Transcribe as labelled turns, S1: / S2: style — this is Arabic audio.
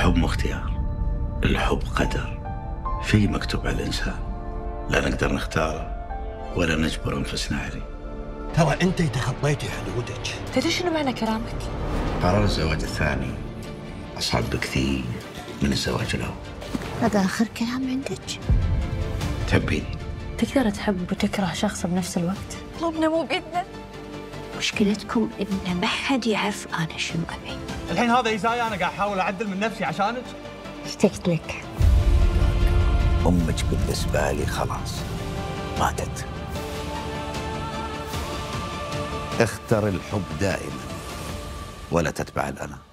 S1: الحب مو اختيار، الحب قدر، شيء مكتوب على الإنسان، لا نقدر نختاره ولا نجبر أنفسنا عليه.
S2: ترى أنت تخطيتي حدودك.
S3: تدري شنو معنى كلامك؟
S1: قرار الزواج الثاني أصعب بكثير من الزواج الأول.
S4: هذا آخر كلام عندك؟
S1: تحبيني؟
S3: تقدر تحب وتكره شخص بنفس الوقت؟ طلبنا مو بإذنه.
S4: مشكلتكم إن ما حد يعرف أنا شنو أبي.
S5: الحين هذا إزاي أنا قاعد أحاول أعدل من نفسي عشانك؟
S4: اشتقت لك.
S2: أمك بالنسبة لي خلاص ماتت.
S1: اختر الحب دائما ولا تتبع الأنا.